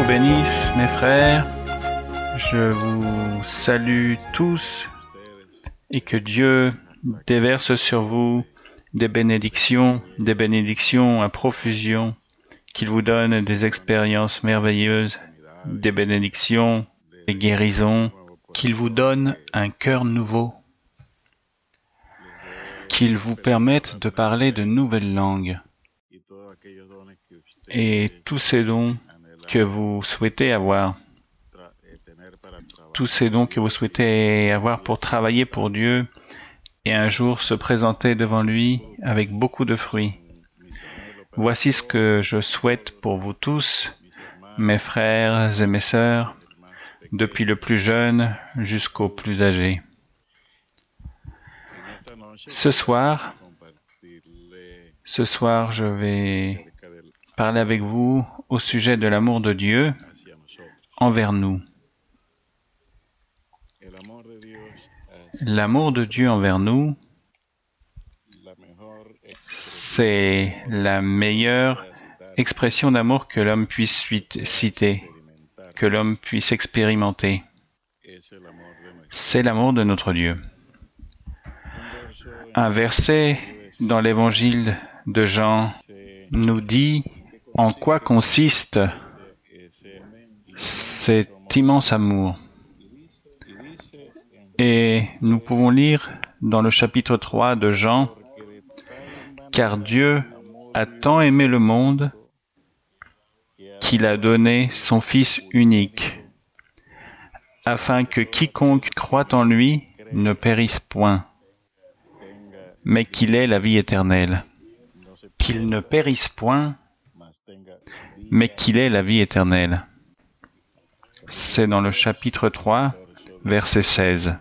vous bénisse, mes frères. Je vous salue tous et que Dieu déverse sur vous des bénédictions à profusion, qu'il vous donne des expériences merveilleuses, des bénédictions, des guérisons, qu'il vous donne un cœur nouveau, qu'il vous permette de parler de nouvelles langues et tous ces dons que vous souhaitez avoir. Tous ces dons que vous souhaitez avoir pour travailler pour Dieu et un jour se présenter devant lui avec beaucoup de fruits. Voici ce que je souhaite pour vous tous, mes frères et mes sœurs, depuis le plus jeune jusqu'au plus âgé. Ce soir, je vais parler avec vous au sujet de l'amour de Dieu envers nous. L'amour de Dieu envers nous, c'est la meilleure expression d'amour que l'homme puisse citer, que l'homme puisse expérimenter. C'est l'amour de notre Dieu. Un verset dans l'évangile de Jean nous dit en quoi consiste cet immense amour. Et nous pouvons lire dans le chapitre 3 de Jean, « Car Dieu a tant aimé le monde qu'il a donné son Fils unique, afin que quiconque croit en lui ne périsse point, mais qu'il ait la vie éternelle. » Qu'il ne périsse point, mais qu'il ait la vie éternelle. C'est dans le chapitre 3, verset 16.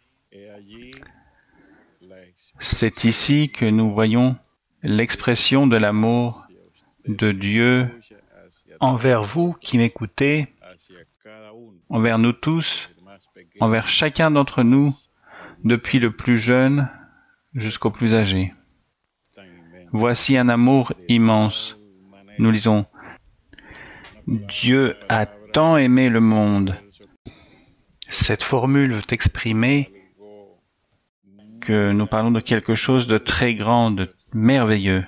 C'est ici que nous voyons l'expression de l'amour de Dieu envers vous qui m'écoutez, envers nous tous, envers chacun d'entre nous, depuis le plus jeune jusqu'au plus âgé. Voici un amour immense. Nous lisons « Dieu a tant aimé le monde ». Cette formule veut exprimer que nous parlons de quelque chose de très grand, de merveilleux.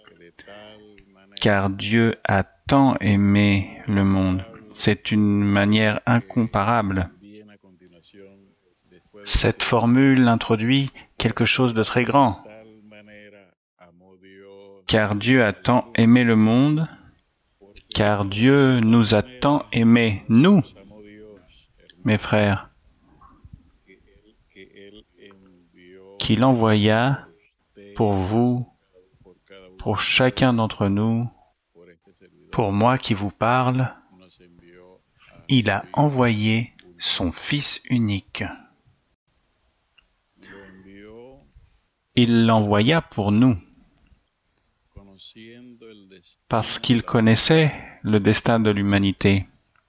Car Dieu a tant aimé le monde. C'est une manière incomparable. Cette formule introduit quelque chose de très grand. Car Dieu a tant aimé le monde, car Dieu nous a tant aimés, nous, mes frères, qu'il envoya pour vous, pour chacun d'entre nous, pour moi qui vous parle, il a envoyé son Fils unique. Il l'envoya pour nous, parce qu'il connaissait le destin de l'humanité,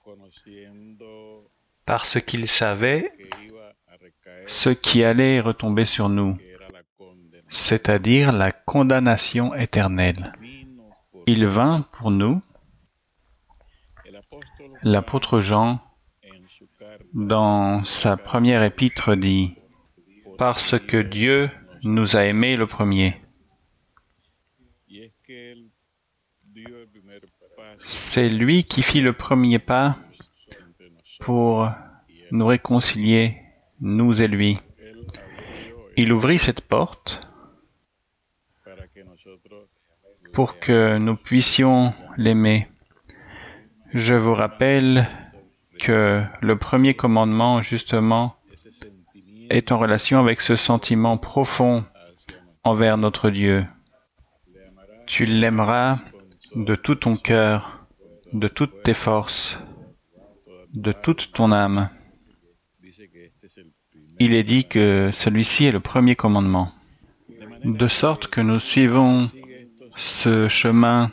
parce qu'il savait ce qui allait retomber sur nous, c'est-à-dire la condamnation éternelle. Il vint pour nous. L'apôtre Jean, dans sa première épître, dit « Parce que Dieu nous a aimés le premier ». C'est lui qui fit le premier pas pour nous réconcilier, nous et lui. Il ouvrit cette porte pour que nous puissions l'aimer. Je vous rappelle que le premier commandement, justement, est en relation avec ce sentiment profond envers notre Dieu. Tu l'aimeras de tout ton cœur, de toutes tes forces, de toute ton âme. Il est dit que celui-ci est le premier commandement. De sorte que nous suivons ce chemin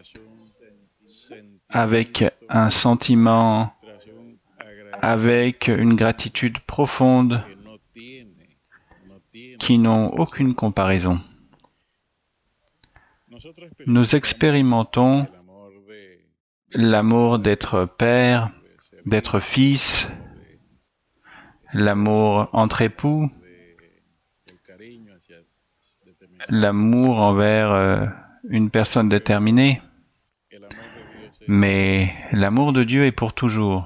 avec un sentiment, avec une gratitude profonde qui n'ont aucune comparaison. Nous expérimentons l'amour d'être père, d'être fils, l'amour entre époux, l'amour envers une personne déterminée. Mais l'amour de Dieu est pour toujours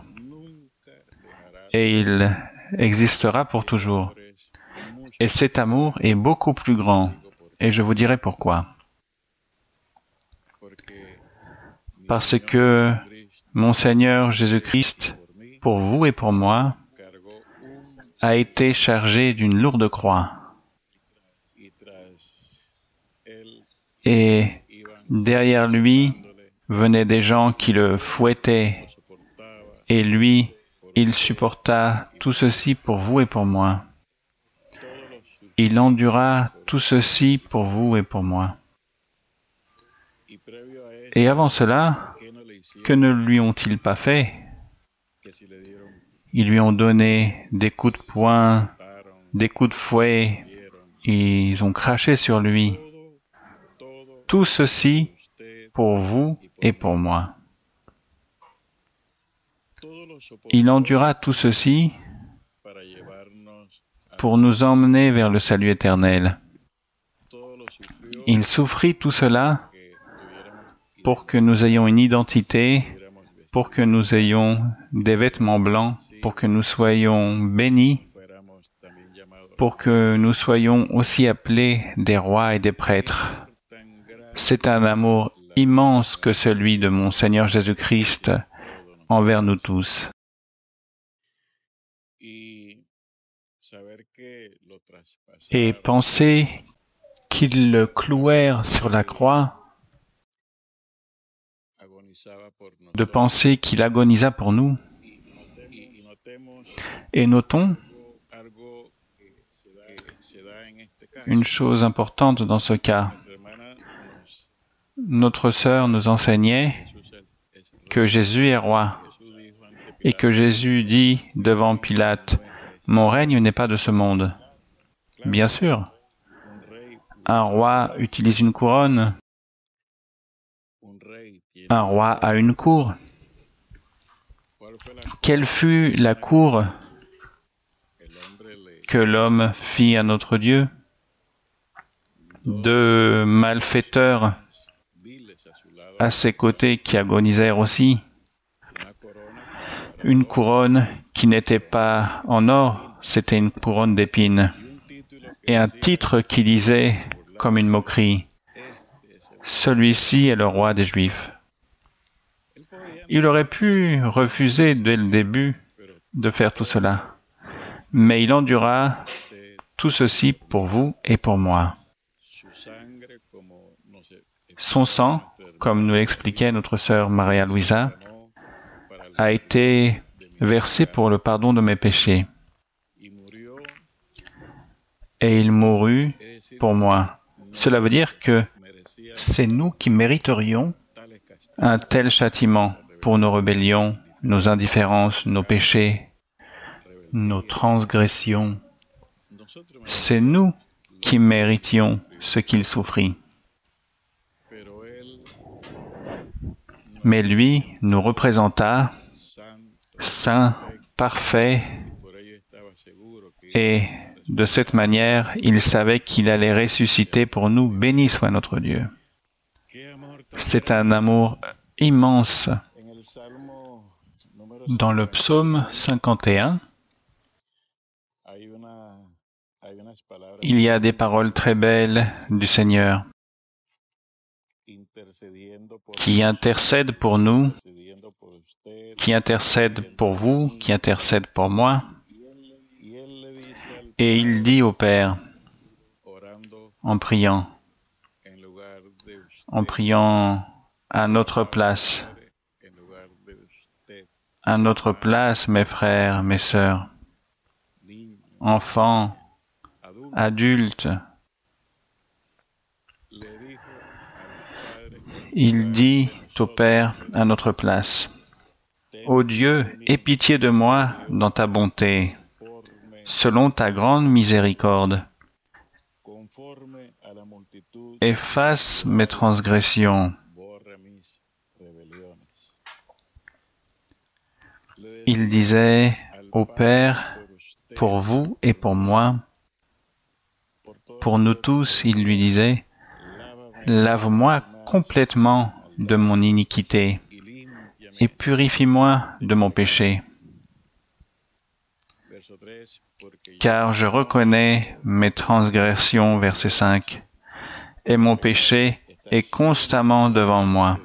et il existera pour toujours. Et cet amour est beaucoup plus grand et je vous dirai pourquoi. Parce que mon Seigneur Jésus-Christ, pour vous et pour moi, a été chargé d'une lourde croix. Et derrière lui venaient des gens qui le fouettaient. Et lui, il supporta tout ceci pour vous et pour moi. Il endura tout ceci pour vous et pour moi. Et avant cela, que ne lui ont-ils pas fait? Ils lui ont donné des coups de poing, des coups de fouet, ils ont craché sur lui. Tout ceci pour vous et pour moi. Il endura tout ceci pour nous emmener vers le salut éternel. Il souffrit tout cela pour que nous ayons une identité, pour que nous ayons des vêtements blancs, pour que nous soyons bénis, pour que nous soyons aussi appelés des rois et des prêtres. C'est un amour immense que celui de mon Seigneur Jésus-Christ envers nous tous. Et penser qu'ils le clouèrent sur la croix, de penser qu'il agonisa pour nous. Et notons une chose importante dans ce cas. Notre sœur nous enseignait que Jésus est roi et que Jésus dit devant Pilate, « Mon règne n'est pas de ce monde. » Bien sûr, un roi utilise une couronne, un roi a une cour. Quelle fut la cour que l'homme fit à notre Dieu? Deux malfaiteurs à ses côtés qui agonisèrent aussi. Une couronne qui n'était pas en or, c'était une couronne d'épines. Et un titre qui disait, comme une moquerie, « Celui-ci est le roi des Juifs ». Il aurait pu refuser dès le début de faire tout cela, mais il endura tout ceci pour vous et pour moi. Son sang, comme nous l'expliquait notre sœur Maria Luisa, a été versé pour le pardon de mes péchés. Et il mourut pour moi. Cela veut dire que c'est nous qui mériterions un tel châtiment pour nos rébellions, nos indifférences, nos péchés, nos transgressions. C'est nous qui méritions ce qu'il souffrit. Mais lui nous représenta saint, parfait, et de cette manière, il savait qu'il allait ressusciter pour nous. Béni soit notre Dieu. C'est un amour immense. Dans le psaume 51, il y a des paroles très belles du Seigneur qui intercède pour nous, qui intercède pour vous, qui intercède pour moi. Et il dit au Père, en priant à notre place, mes frères, mes sœurs, enfants, adultes. Il dit au Père à notre place, « Ô Dieu, aie pitié de moi dans ta bonté, selon ta grande miséricorde. Efface mes transgressions. il disait au Père, pour vous et pour moi, pour nous tous, il lui disait, lave-moi complètement de mon iniquité et purifie-moi de mon péché. Car je reconnais mes transgressions, verset 5, et mon péché est constamment devant moi.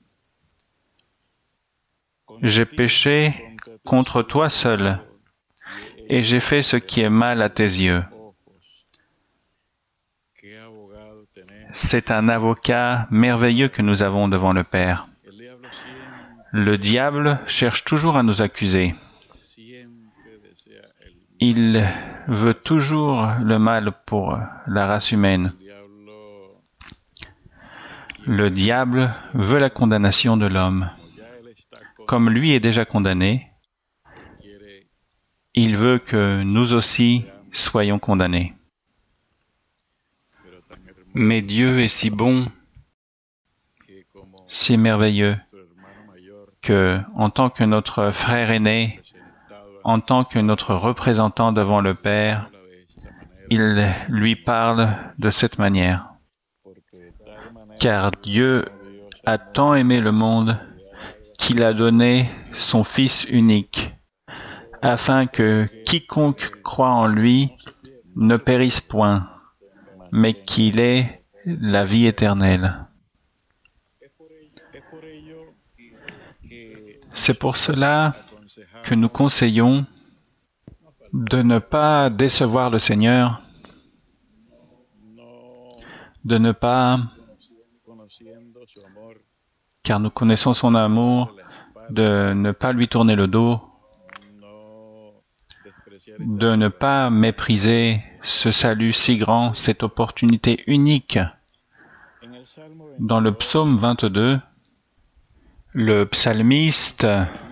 J'ai péché contre toi seul, et j'ai fait ce qui est mal à tes yeux. C'est un avocat merveilleux que nous avons devant le Père. Le diable cherche toujours à nous accuser. Il veut toujours le mal pour la race humaine. Le diable veut la condamnation de l'homme. Comme lui est déjà condamné, il veut que nous aussi soyons condamnés. Mais Dieu est si bon, si merveilleux, que, en tant que notre frère aîné, en tant que notre représentant devant le Père, il lui parle de cette manière. Car Dieu a tant aimé le monde qu'il a donné son Fils unique, afin que quiconque croit en lui ne périsse point, mais qu'il ait la vie éternelle. C'est pour cela que nous conseillons de ne pas décevoir le Seigneur, de ne pas, car nous connaissons son amour, de ne pas lui tourner le dos, de ne pas mépriser ce salut si grand, cette opportunité unique. Dans le psaume 22, le psalmiste,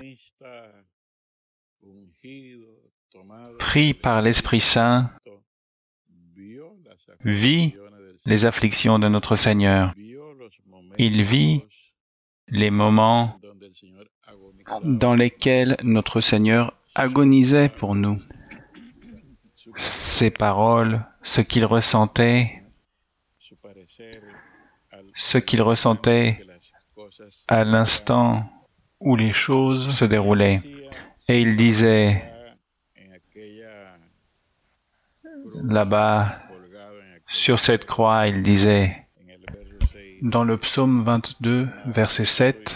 pris par l'Esprit Saint, vit les afflictions de notre Seigneur. Il vit les moments dans lesquels notre Seigneur agonisait pour nous. Ses paroles, ce qu'il ressentait à l'instant où les choses se déroulaient. Et il disait, là-bas, sur cette croix, il disait, dans le psaume 22, verset 7,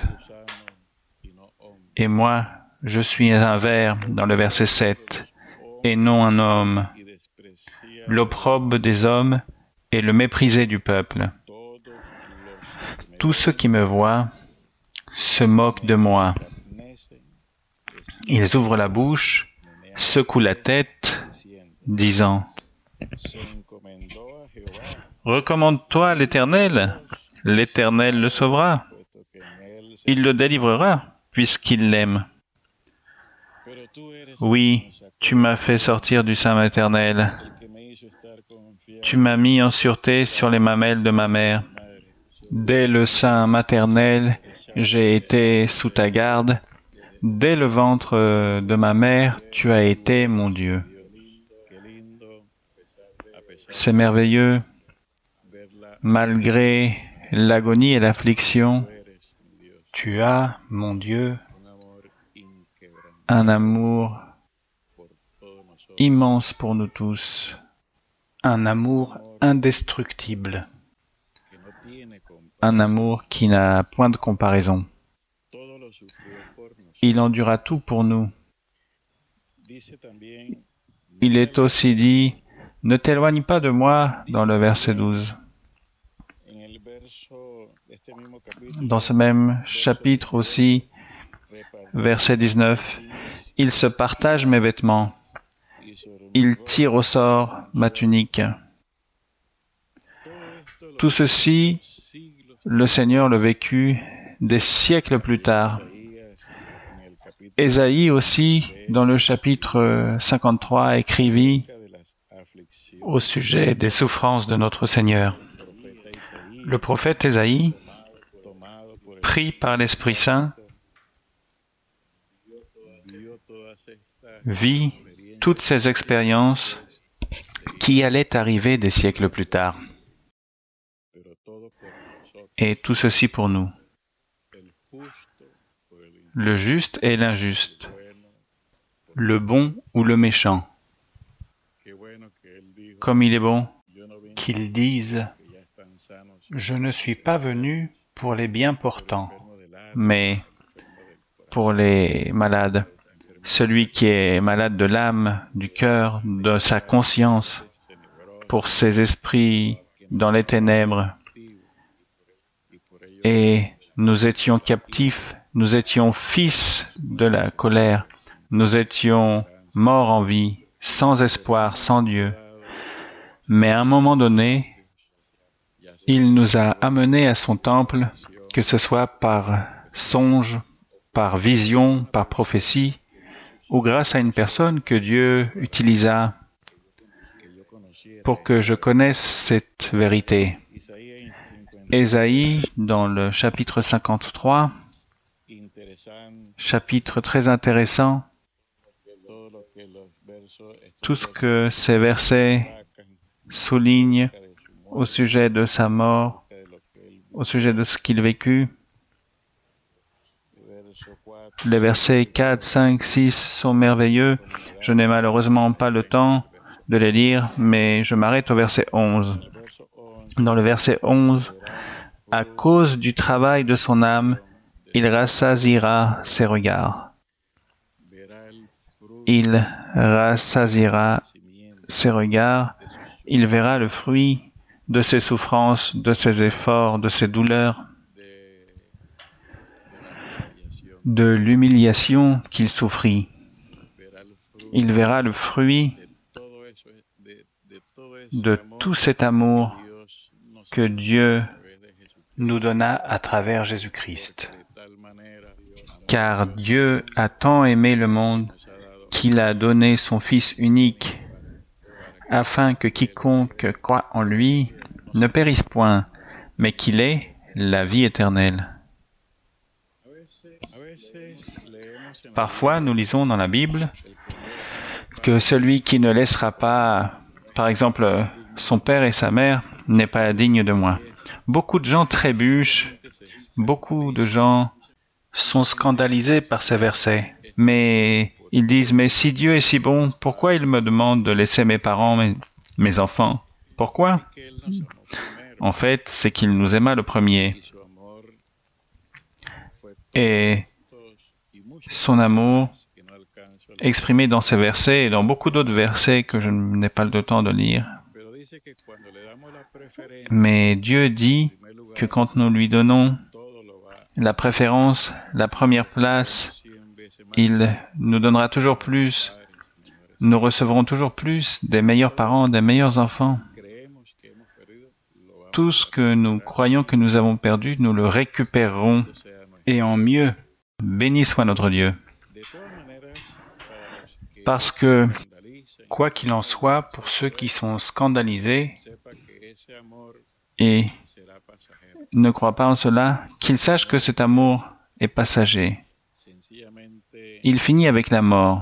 « Et moi, je suis un ver, dans le verset 7, et non un homme, l'opprobre des hommes et le méprisé du peuple. Tous ceux qui me voient se moquent de moi. Ils ouvrent la bouche, secouent la tête, disant, « Recommande-toi à l'Éternel, l'Éternel le sauvera. Il le délivrera, puisqu'il l'aime. Oui, tu m'as fait sortir du sein maternel. Tu m'as mis en sûreté sur les mamelles de ma mère. Dès le sein maternel, j'ai été sous ta garde. Dès le ventre de ma mère, tu as été mon Dieu. » C'est merveilleux. Malgré l'agonie et l'affliction, tu as, mon Dieu, un amour immense pour nous tous, un amour indestructible, un amour qui n'a point de comparaison. Il endura tout pour nous. Il est aussi dit, « Ne t'éloigne pas de moi » dans le verset 12. Dans ce même chapitre aussi, verset 19, « Il se partage mes vêtements, il tire au sort ma tunique. » Tout ceci, le Seigneur le vécut des siècles plus tard. Ésaïe aussi, dans le chapitre 53, écrivit au sujet des souffrances de notre Seigneur. Le prophète Ésaïe, pris par l'Esprit Saint, vit toutes ces expériences qui allaient arriver des siècles plus tard. Et tout ceci pour nous. Le juste et l'injuste, le bon ou le méchant. Comme il est bon qu'ils disent « Je ne suis pas venu pour les bien portants, mais pour les malades. Celui qui est malade de l'âme, du cœur, de sa conscience, pour ses esprits dans les ténèbres. Et nous étions captifs, nous étions fils de la colère, nous étions morts en vie, sans espoir, sans Dieu. Mais à un moment donné, il nous a amenés à son temple, que ce soit par songe, par vision, par prophétie, ou grâce à une personne que Dieu utilisa pour que je connaisse cette vérité. Ésaïe, dans le chapitre 53, chapitre très intéressant, tout ce que ces versets soulignent au sujet de sa mort, au sujet de ce qu'il vécut. Les versets 4, 5, 6 sont merveilleux. Je n'ai malheureusement pas le temps de les lire, mais je m'arrête au verset 11. Dans le verset 11, « À cause du travail de son âme, il rassasiera ses regards. » Il rassasiera ses regards, il verra le fruit de ses souffrances, de ses efforts, de ses douleurs, de l'humiliation qu'il souffrit. Il verra le fruit de tout cet amour que Dieu nous donna à travers Jésus-Christ. Car Dieu a tant aimé le monde qu'il a donné son Fils unique, afin que quiconque croit en lui ne périsse point, mais qu'il ait la vie éternelle. Parfois, nous lisons dans la Bible que celui qui ne laissera pas, par exemple, son père et sa mère, n'est pas digne de moi. Beaucoup de gens trébuchent, beaucoup de gens sont scandalisés par ces versets. Mais ils disent, mais si Dieu est si bon, pourquoi il me demande de laisser mes parents, mes enfants? Pourquoi? En fait, c'est qu'il nous aima le premier. Et son amour, exprimé dans ces versets et dans beaucoup d'autres versets que je n'ai pas le temps de lire. Mais Dieu dit que quand nous lui donnons la préférence, la première place, il nous donnera toujours plus. Nous recevrons toujours plus des meilleurs parents, des meilleurs enfants. Tout ce que nous croyons que nous avons perdu, nous le récupérerons et en mieux. Béni soit notre Dieu. Parce que, quoi qu'il en soit, pour ceux qui sont scandalisés et ne croient pas en cela, qu'ils sachent que cet amour est passager. Il finit avec la mort.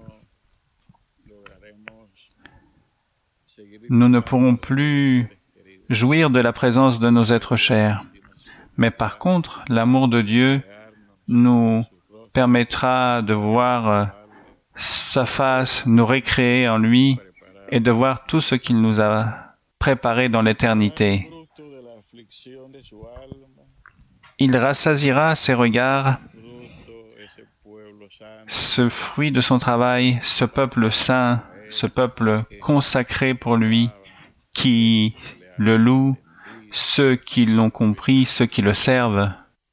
Nous ne pourrons plus jouir de la présence de nos êtres chers. Mais par contre, l'amour de Dieu nous permettra de voir sa face, nous récréer en lui et de voir tout ce qu'il nous a préparé dans l'éternité. Il rassasiera ses regards, ce fruit de son travail, ce peuple saint, ce peuple consacré pour lui, qui le loue, ceux qui l'ont compris, ceux qui le servent,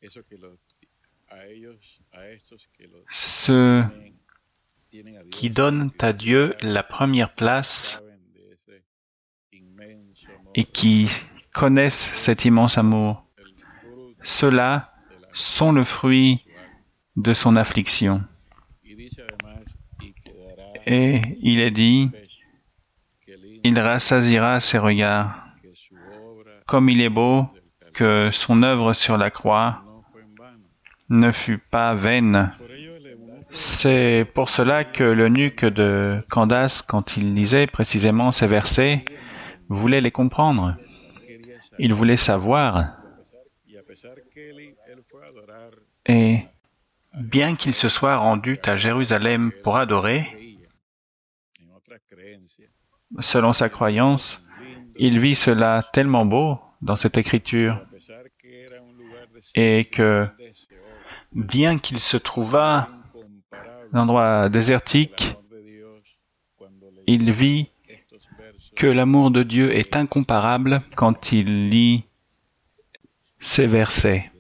ceux qui donnent à Dieu la première place et qui connaissent cet immense amour. Ceux-là sont le fruit de son affliction. Et il est dit, il rassasiera ses regards. Comme il est beau que son œuvre sur la croix ne fut pas vaine. C'est pour cela que l'eunuque de Candace, quand il lisait précisément ces versets, voulait les comprendre. Il voulait savoir. Et bien qu'il se soit rendu à Jérusalem pour adorer, selon sa croyance, il vit cela tellement beau dans cette écriture et que, bien qu'il se trouvât dans un endroit désertique, il vit que l'amour de Dieu est incomparable quand il lit ces versets.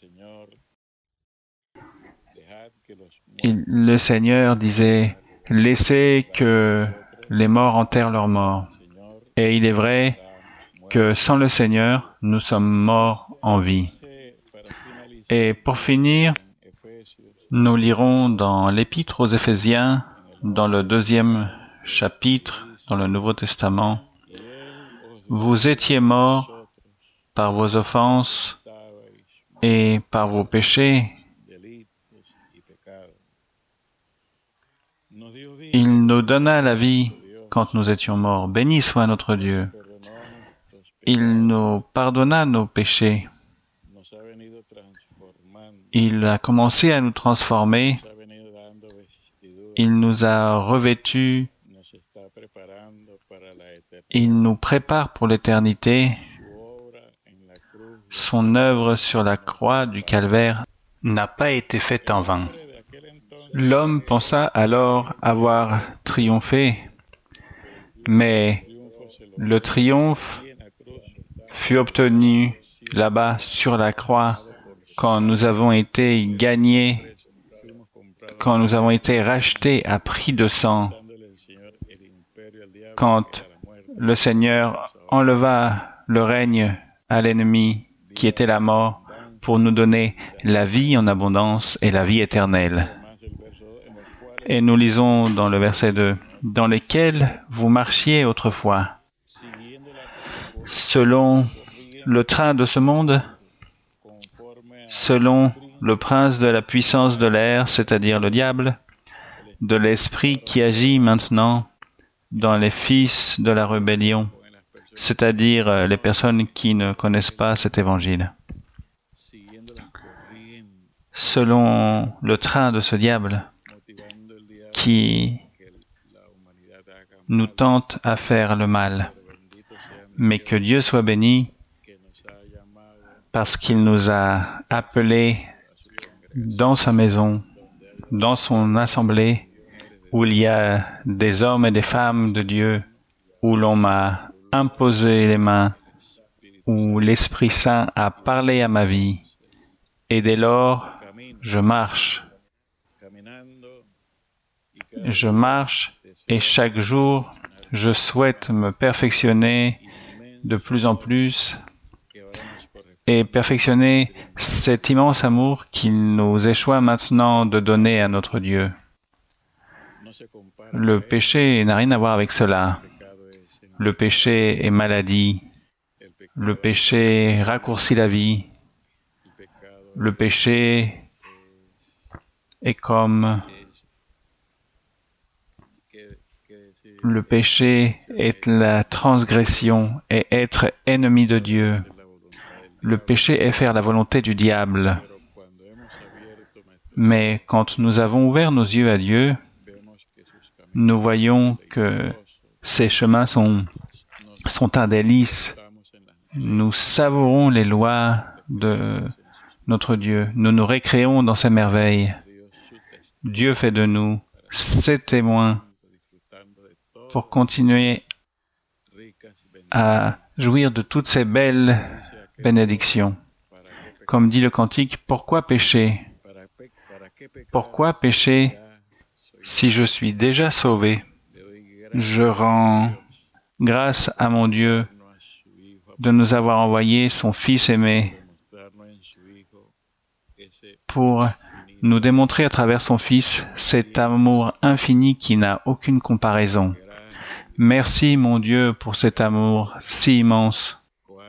Le Seigneur disait, « Laissez que les morts enterrent leurs morts. » Et il est vrai que sans le Seigneur, nous sommes morts en vie. Et pour finir, nous lirons dans l'Épître aux Éphésiens, dans le 2e chapitre, dans le Nouveau Testament, « Vous étiez morts par vos offenses et par vos péchés. » Il nous donna la vie quand nous étions morts. Béni soit notre Dieu. Il nous pardonna nos péchés. Il a commencé à nous transformer. Il nous a revêtus. Il nous prépare pour l'éternité. Son œuvre sur la croix du Calvaire n'a pas été faite en vain. L'homme pensa alors avoir triomphé, mais le triomphe fut obtenu là-bas sur la croix quand nous avons été gagnés, quand nous avons été rachetés à prix de sang, quand le Seigneur enleva le règne à l'ennemi qui était la mort pour nous donner la vie en abondance et la vie éternelle. Et nous lisons dans le verset 2, « Dans lesquels vous marchiez autrefois, selon le train de ce monde, selon le prince de la puissance de l'air, c'est-à-dire le diable, de l'esprit qui agit maintenant dans les fils de la rébellion, c'est-à-dire les personnes qui ne connaissent pas cet évangile. Selon le train de ce diable qui nous tente à faire le mal. Mais que Dieu soit béni parce qu'il nous a appelés dans sa maison, dans son assemblée, où il y a des hommes et des femmes de Dieu, où l'on m'a imposé les mains, où l'Esprit Saint a parlé à ma vie. Et dès lors, je marche et chaque jour, je souhaite me perfectionner de plus en plus et perfectionner cet immense amour qu'il nous échoit maintenant de donner à notre Dieu. Le péché n'a rien à voir avec cela. Le péché est maladie. Le péché raccourcit la vie. Le péché est comme... Le péché est la transgression et être ennemi de Dieu. Le péché est faire la volonté du diable. Mais quand nous avons ouvert nos yeux à Dieu, nous voyons que ces chemins sont un délice. Nous savourons les lois de notre Dieu. Nous nous récréons dans ses merveilles. Dieu fait de nous ses témoins pour continuer à jouir de toutes ces belles bénédictions. Comme dit le cantique, pourquoi pécher? Pourquoi pécher si je suis déjà sauvé? Je rends grâce à mon Dieu de nous avoir envoyé son Fils aimé pour nous démontrer à travers son Fils cet amour infini qui n'a aucune comparaison. Merci, mon Dieu, pour cet amour si immense.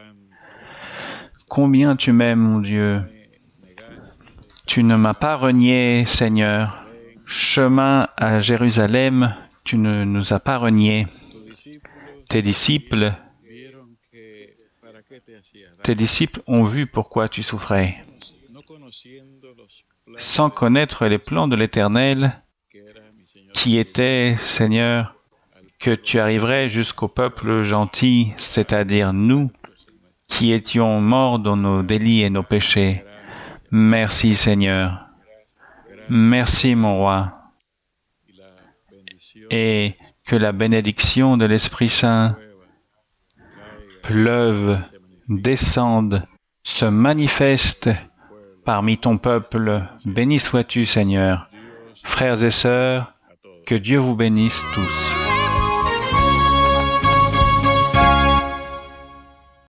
Combien tu m'aimes, mon Dieu. Tu ne m'as pas renié, Seigneur. chemin à Jérusalem, tu ne nous as pas reniés. Tes disciples ont vu pourquoi tu souffrais. Sans connaître les plans de l'Éternel, qui étaient, Seigneur, que tu arriverais jusqu'au peuple gentil, c'est-à-dire nous, qui étions morts dans nos délits et nos péchés. Merci, Seigneur. Merci, mon roi. Et que la bénédiction de l'Esprit Saint pleuve, descende, se manifeste parmi ton peuple. Béni sois-tu, Seigneur. Frères et sœurs, que Dieu vous bénisse tous.